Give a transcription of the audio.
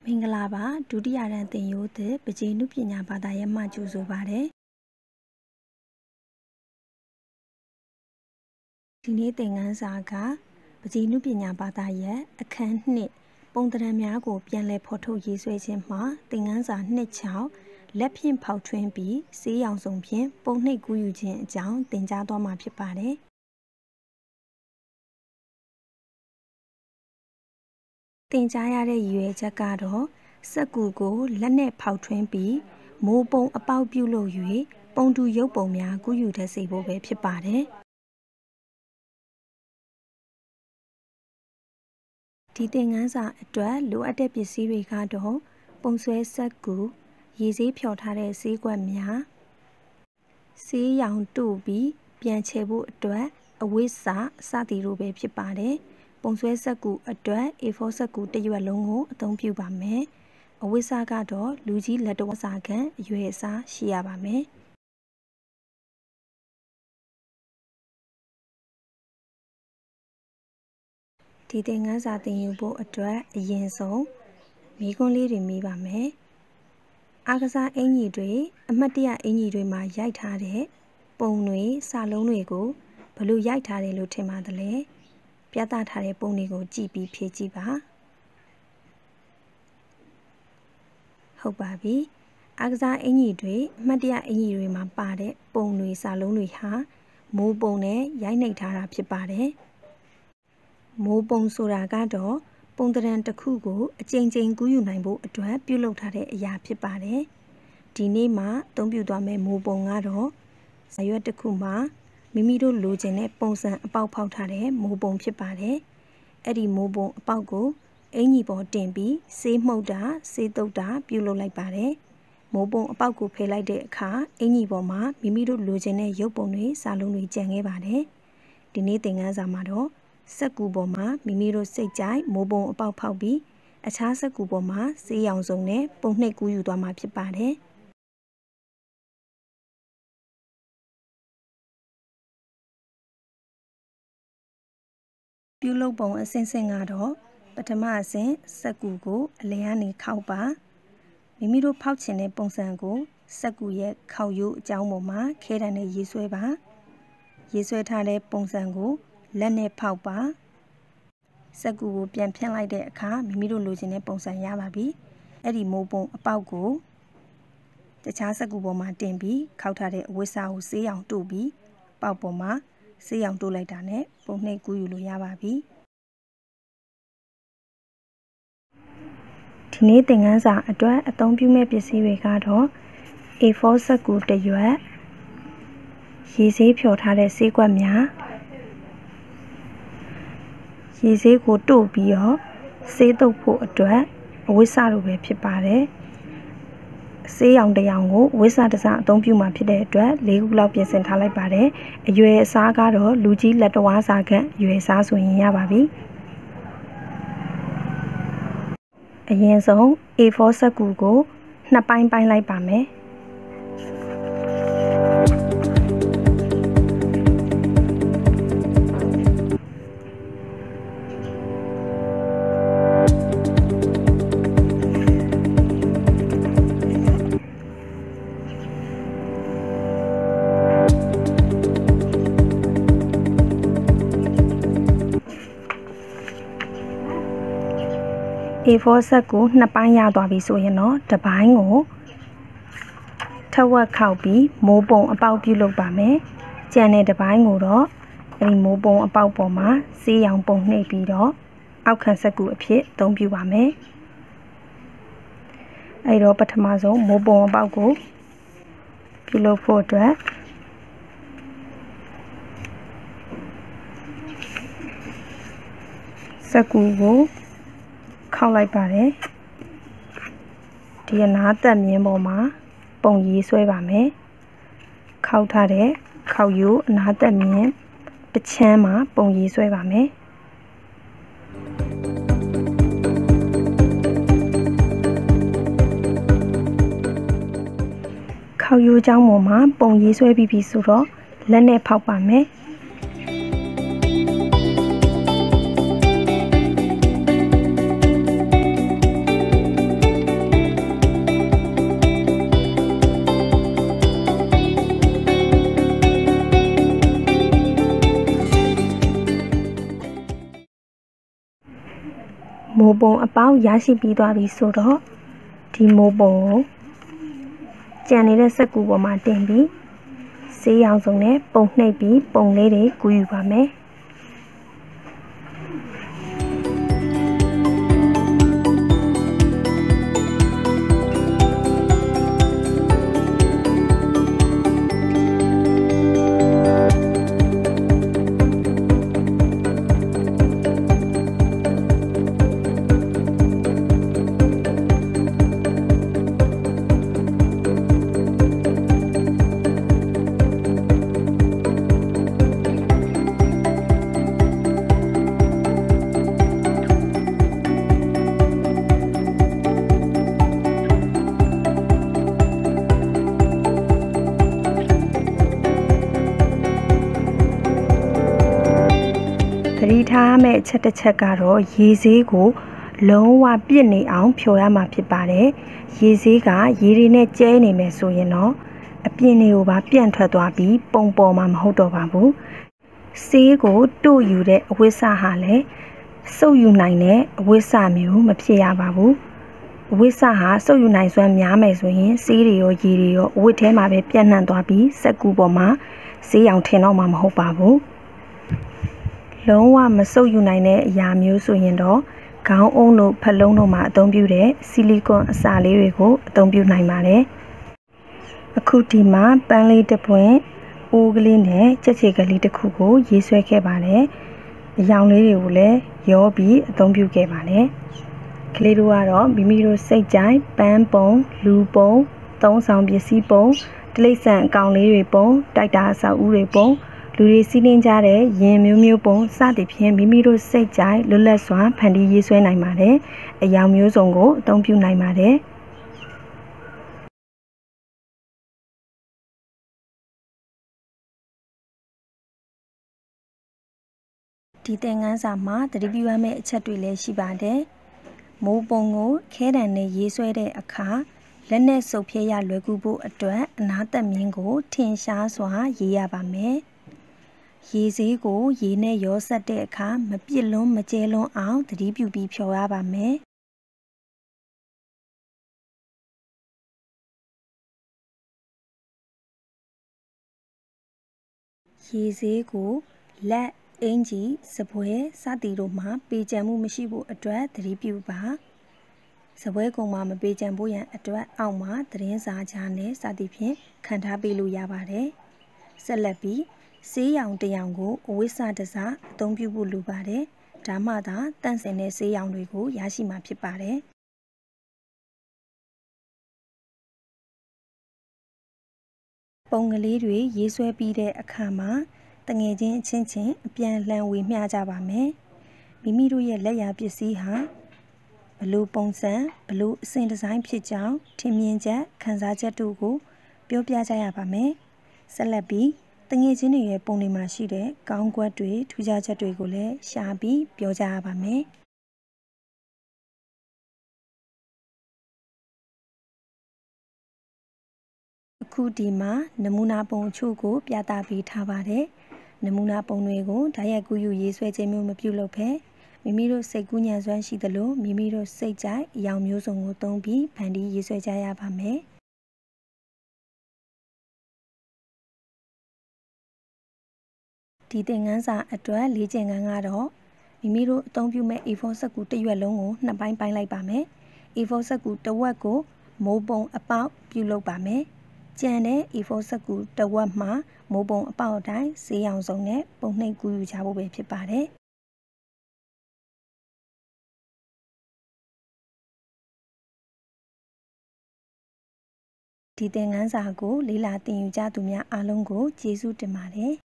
မင်္ဂလာပါဒုတိယရန်သင်ရိုးသစ်ပကြေနုပညာဘာသာရပ်မှကြိုဆိုပါတယ်ဒီနေ့သင်ခန်းစာကပကြေနုပညာဘာသာရပ်အခန်း2ပုံသဏ္ဍာန်များကိုပြန်လည်ဖော်ထုတ်ရေးဆွဲခြင်းမှာသင်ခန်းစာ2.6လက်ဖြင့်ဖောက်ထွင်းပြီးဆေးရောင်စုံဖြင့်ပုံနှိပ်ကူးယူခြင်းအကြောင်းသင်ကြားသွားမှာဖြစ်ပါတယ်သင်ကြားရတဲ့ရည်ရွယ်ချက်ကတော့စက္ကူကိုလက်နဲ့ဖောက်ထွင်းပြီးမိုးပုံအပေါက်ပြုလုပ်၍ပုံတူရုပ်ပုံများကူးယူတတ်စေဖို့ပဲဖြစ်ပါတယ်ဒီသင်ခန်းစာအတွက်လိုအပ်တဲ့ပစ္စည်းတွေကတော့ပုံဆွဲစက္ကူရေဆေးဖျော်ထားတဲ့ဆေးကွက်များဆေးရောင်တို့ပြီးပြန်ချေဖို့အတွက်အဝတ်စာစသည်တို့ပဲဖြစ်ပါတယ်ပုံဆွဲစက္ကူအတွက် A4 စက္ကူတစ်ရွက်လုံးကိုအသုံးပြုပါမယ်အဝတ်စာကတော့လူကြီးလက်တော်စာခန့်အရွယ်အစားရှိရပါမယ်ဒီသင်ခန်းစာသင်ယူဖို့အတွက်အရင်ဆုံးမေးခွန်းလေးတွေမေးပါမယ်အားကစားအင်ကြီးတွေအမှတ်တရအင်ကြီးတွေမှာရိုက်ထားတဲ့ပုံတွေစာလုံးတွေကိုဘယ်လိုရိုက်ထားတယ်လို့ထင်ပါသလဲပြသထားတဲ့ပုံတွေကိုကြည့်ပြီးဖြေကြည့်ပါဟုတ်ပါပြီအားကစားအင်ကြီးတွေအမှတ်တရအင်ကြီးတွေမှာပါတဲ့ပုံတွေစာလုံးတွေဟာမိုးပုံနဲ့ရိုက်နှိပ်ထားတာဖြစ်ပါတယ်မိုးပုံဆိုတာကတော့ပုံသဏ္ဍာန်တစ်ခုကိုအကြိမ်ကြိမ်ကူးယူနိုင်ဖို့အတွက်ပြုလုပ်ထားတဲ့အရာဖြစ်ပါတယ်ဒီနေ့မှာအသုံးပြုသွားမယ့်မိုးပုံကတော့စာရွက်တစ်ခုမှာမိမိတို့လိုချင်တဲ့ပုံစံအပေါက်ဖောက်ထားတဲ့မိုးပုံဖြစ်ပါတယ်အဲ့ဒီမိုးပုံအပေါက်ကိုအင်ကြီးပေါ်တင်ပြီးဆေးမှုတ်တာဆေးတုပ်တာပြုလုပ်လိုက်ပါတယ်မိုးပုံအပေါက်ကိုဖယ်လိုက်တဲ့အခါအင်ကြီးပေါ်မှာမိမိတို့လိုချင်တဲ့ရုပ်ပုံတွေစာလုံးတွေကျန်ခဲ့ပါတယ်ဒီနေ့သင်ခန်းစာမှာတော့စက္ကူပေါ်မှာမိမိတို့စိတ်ကြိုက်မိုးပုံအပေါက်ဖောက်ပြီးအခြားစက္ကူပေါ်မှာဆေးရောင်စုံနဲ့ပုံနှိပ်ကူးယူသွားမှာဖြစ်ပါတယ်ပြုလုပ်ပုံအဆင့်ဆင့်ကတော့ပထမအဆင့်စက္ကူကိုအလယ်ကနေခောက်ပါမိမိတို့ဖောက်ချင်တဲ့ပုံစံကိုစက္ကူရဲ့ခောက်ရိုးအကြောင်းပေါ်မှာခဲတံနဲ့ရေးဆွဲပါရေးဆွဲထားတဲ့ပုံစံကိုလက်နဲ့ဖောက်ပါစက္ကူကိုပြန်ဖြန့်လိုက်တဲ့အခါမိမိတို့လိုချင်တဲ့ပုံစံရပါပြီအဲ့ဒီမိုးပုံအပေါက်ကိုတခြားစက္ကူပေါ်မှာတင်ပြီးခောက်ထားတဲ့အဝတ်စာကိုဆေးရောင်တို့ပြီးပေါက်ပေါ်မှာဆေးရောင်တို့လိုက်တာနဲ့ပုံနှိပ်ကူးယူလို့ရပါပြီဒီနေ့သင်ခန်းစာအတွက်အသုံးပြုမဲ့ပစ္စည်းတွေကတော့ A4 စက္ကူတစ်ရွက်ရေဆေးဖျော်ထားတဲ့ဆေးကွက်များရေဆေးကိုတို့ပြီးတော့ဆေးတုပ်ဖို့အတွက်အဝတ်စာလိုပဲဖြစ်ပါတယ်ဆေးရောင်တစ်ရောင်ကိုဝတ်စာတစ်စားအသုံးပြုမှာဖြစ်တဲ့အတွက်၄ခုလောက်ပြင်ဆင်ထားလိုက်ပါတယ်အရွယ်အစားကတော့လူကြီးလက်တော်စာခန့်အရွယ်အစားဆိုရင်ရပါပြီအရင်ဆုံး A4 စက္ကူကိုနှစ်ပိုင်းပိုင်းလိုက်ပါမယ်A4 စက္ကူနှစ်ပိုင်းရသွားပြီဆိုရင်တော့တစ်ပိုင်းကိုထက်ဝက်ခောက်ပြီးမိုးပုံအပေါက်ပြုလုပ်ပါမယ်။ကျန်တဲ့တစ်ပိုင်းကိုတော့အဲဒီမိုးပုံအပေါက်ပေါ်မှာဆေးရောင်ပုံနှိပ်ပြီးတော့အောက်ခံစက္ကူအဖြစ်အသုံးပြုပါမယ်။အဲဒီတော့ပထမဆုံးမိုးပုံအပေါက်ကိုပြုလုပ်ဖို့အတွက်စက္ကူကိုခောက်လိုက်ပါတယ်ဒီအနားသက်မြင်းပေါ်မှာပုံရေးဆွဲပါမယ်ခောက်ထားတဲ့ခောက်ရိုးအနားသက်မြင်းတစ်ချမ်းမှာပုံရေးဆွဲပါမယ်ခောက်ရိုးအကြောင်းပေါ်မှာပုံရေးဆွဲပြီးပြီဆိုတော့လက်နဲ့ဖောက်ပါမယ်မိုးပုံအပေါက်ရရှိပြီးသွားပြီဆိုတော့ဒီမိုးပုံကိုကြံနေတဲ့စက္ကူပေါ်မှာတင်ပြီးဆေးရောင်စုံနဲ့ပုံနှိပ်ပြီးပုံလေးတွေကူးယူပါမယ်သတိထားရမယ့်အချက်တစ်ချက်ကတော့ရေဆေးကိုလုံးဝပြစ်နေအောင်ဖြော်ရမှာဖြစ်ပါတယ်။ရေဆေးကရေတွေနဲ့ကျဲနေမယ်ဆိုရင်တော့အပြင်တွေကိုပါပြန့်ထွက်သွားပြီးပုံပေါ်မှာမဟုတ်တော့ပါဘူး။ဆေးကိုတို့ယူတဲ့အဝိစဟာလည်းစုပ်ယူနိုင်တဲ့အဝိစမျိုးမဖြစ်ရပါဘူး။အဝိစဟာစုပ်ယူနိုင်စွမ်းများမယ်ဆိုရင်ဆေးတွေရောရေတွေရောအဝိထဲမှာပဲပြန့်နှံ့သွားပြီးစက္ကူပေါ်မှာဆေးရောင်ထင်တော့မှာမဟုတ်ပါဘူး။လုံးဝမဆုပ်ယူနိုင်တဲ့အရာမျိုးဆိုရင်တော့ခေါင်းအုံးတို့ဖလုံးတို့မှာအသုံးပြုတဲ့ဆီလီကွန်အစာလေးတွေကိုအသုံးပြုနိုင်ပါတယ်။အခုဒီမှာပန်းလေးတစ်ပွင့်အိုးကလေးနဲ့ချက်ချေကလေးတစ်ခုကိုရေးဆွဲခဲ့ပါတယ်။အရောင်လေးတွေကိုလည်းရောပြီးအသုံးပြုခဲ့ပါတယ်။ကလေးတို့ကတော့မိမိတို့စိတ်ကြိုက်ပန်းပုံလူပုံသုံးဆောင်ပစ္စည်းပုံတိရစ္ဆာန်အကောင်လေးတွေပုံတိုက်တာအဆောက်အဦတွေပုံလူတွေစီးနှင်းကြတဲ့ရင်မျိုးမျိုးပုံစသဖြင့်မိမိတို့စိတ်ကြိုက်လွတ်လပ်စွာဖန်တီးရေးဆွဲနိုင်ပါတယ်။အရောင်မျိုးစုံကိုအသုံးပြုနိုင်ပါတယ်။ဒီသင်ခန်းစာမှာသတိပြုရမယ့်အချက်တွေလည်းရှိပါတယ်။မိုးပုံကိုခဲတံနဲ့ရေးဆွဲတဲ့အခါလက်နဲ့စုပ်ဖြဲရလွယ်ကူဖို့အတွက်အနားသက်မြင်းကိုထင်ရှားစွာရေးရပါမယ်။ရေဆေးကိုရေနဲ့ရောစပ်တဲ့အခါမပြစ်လွန်းမကျဲလွန်းအောင်သတိပြုပြီးဖြော်ရပါမယ်။ရေဆေးကိုလက်အင်ကြီးစပွဲစသည်တို့မှာပေကြံမှုမရှိဖို့အတွက်သတိပြုပါ။စပွဲကုံမှာမပေကြံဖို့ရန်အတွက်အောက်မှာသတင်းစာကြားနဲ့စသည်ဖြင့်ခံထားပေးလို့ရပါတယ်။ဆက်လက်ပြီးဆေးရောင်တစ်ရောင်ကိုအဝိစတစားအသုံးပြုဖို့လိုပါတယ်။ဒါမှသာတန့်စင်တဲ့ဆေးရောင်တွေကိုရရှိမှာဖြစ်ပါတယ်။ပုံကလေးတွေရေးဆွဲပြီးတဲ့အခါမှာတငယ်ချင်းအချင်းချင်းအပြန်လှန်ဝေမျှကြပါမယ်။မိမိတို့ရဲ့လက်ရာပစ္စည်းဟာဘလို့ပုံစံဘလို့အစဉ်ဒီဇိုင်းဖြစ်ကြောင်းထင်မြင်ချက်ခံစားချက်တို့ကိုပြောပြကြရပါမယ်။ဆက်လက်ပြီးတငယ်ချင်းတွေရဲ့ပုံတွေမှာရှိတဲ့ကောင်းကွက်တွေထူးခြားချက်တွေကိုလည်းရှာပြီးပြောကြရပါမယ်။အခုဒီမှာနမူနာပုံအချို့ကိုပြသပေးထားပါတယ်။နမူနာပုံတွေကိုဓာတ်ရိုက်ကူးယူရေးဆွဲခြင်းမျိုးမပြုလုပ်ဘဲမိမိတို့စိတ်ကူးညံစွမ်းရှိသလိုမိမိတို့စိတ်ကြိုက်အရောင်မျိုးစုံကိုသုံးပြီးဖန်တီးရေးဆွဲကြရပါမယ်။ဒီသင်ခန်းစာအတွက်လေ့ကျင့်ခန်းကတော့မိမိတို့အသုံးပြုမဲ့ A4 စက္ကူတစ်ရွက်လုံးကိုနှစ်ပိုင်းပိုင်းလိုက်ပါမယ်။ A4 စက္ကူတစ်ဝက်ကိုမိုးပုံအပေါက်ပြုလုပ်ပါမယ်။ကျန်တဲ့ A4 စက္ကူတစ်ဝက်မှာမိုးပုံအပေါက်အတိုင်းဆေးရောင်စုံနဲ့ပုံနှိပ်ကူးယူကြဖို့ပဲဖြစ်ပါတယ်။ဒီသင်ခန်းစာကိုလေ့လာသင်ယူကြသူများအားလုံးကိုကျေးဇူးတင်ပါတယ်။